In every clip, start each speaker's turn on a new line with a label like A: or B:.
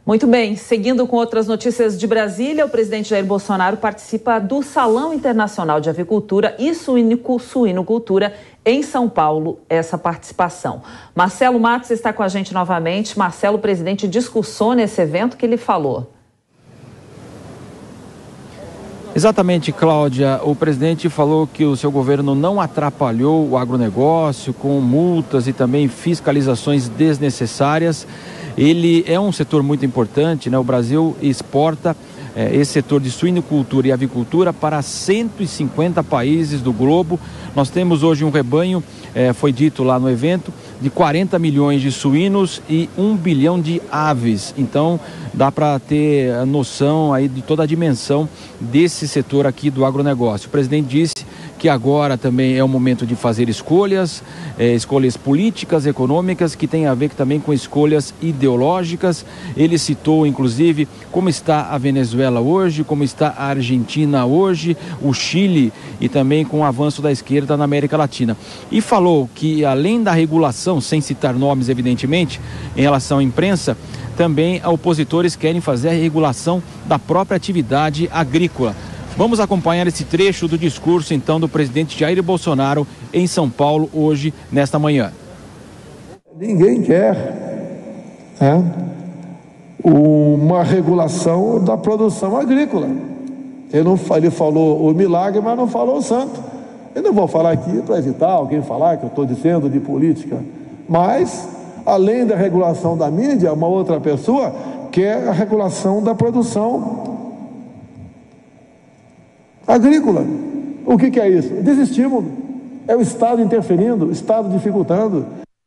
A: Muito bem, seguindo com outras notícias de Brasília, o presidente Jair Bolsonaro participa do Salão Internacional de Avicultura e Suinocultura em São Paulo, essa participação. Marcelo Matos está com a gente novamente. Marcelo, o presidente discursou nesse evento, que ele falou.
B: Exatamente, Cláudia. O presidente falou que o seu governo não atrapalhou o agronegócio com multas e também fiscalizações desnecessárias. Ele é um setor muito importante, né? O Brasil exporta esse setor de suinocultura e avicultura para 150 países do globo. Nós temos hoje um rebanho, foi dito lá no evento, de 40 milhões de suínos e 1 bilhão de aves. Então, dá para ter a noção aí de toda a dimensão desse setor aqui do agronegócio. O presidente disse que agora também é o momento de fazer escolhas políticas, econômicas, que tem a ver também com escolhas ideológicas. Ele citou, inclusive, como está a Venezuela hoje, como está a Argentina hoje, o Chile e também com o avanço da esquerda na América Latina. E falou que, além da regulação, sem citar nomes, evidentemente, em relação à imprensa, também opositores querem fazer a regulação da própria atividade agrícola. Vamos acompanhar esse trecho do discurso, então, do presidente Jair Bolsonaro em São Paulo, hoje, nesta manhã.
C: Ninguém quer uma regulação da produção agrícola. Ele falou o milagre, mas não falou o santo. Eu não vou falar aqui para evitar alguém falar que eu estou dizendo de política, mas, além da regulação da mídia, uma outra pessoa quer a regulação da produção agrícola. O que é isso? Desestímulo. É o Estado interferindo, o Estado dificultando.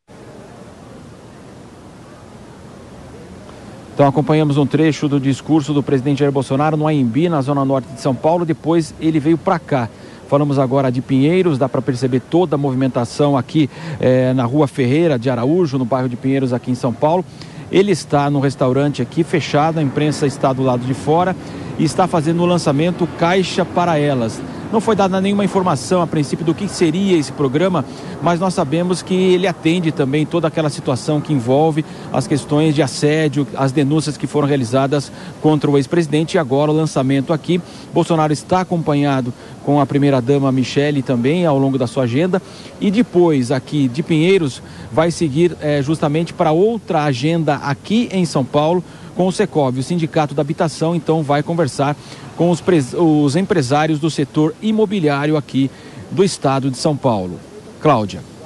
B: Então acompanhamos um trecho do discurso do presidente Jair Bolsonaro no Anhembi, na zona norte de São Paulo. Depois ele veio para cá. Falamos agora de Pinheiros, dá para perceber toda a movimentação aqui na Rua Ferreira de Araújo, no bairro de Pinheiros, aqui em São Paulo. Ele está no restaurante aqui fechado, a imprensa está do lado de fora e está fazendo o lançamento Caixa para Elas. Não foi dada nenhuma informação a princípio do que seria esse programa, mas nós sabemos que ele atende também toda aquela situação que envolve as questões de assédio, as denúncias que foram realizadas contra o ex-presidente, e agora o lançamento aqui. Bolsonaro está acompanhado com a primeira-dama Michele também ao longo da sua agenda, e depois aqui de Pinheiros vai seguir justamente para outra agenda aqui em São Paulo, com o Secov, o Sindicato da Habitação. Então vai conversar com os empresários do setor imobiliário aqui do estado de São Paulo. Cláudia.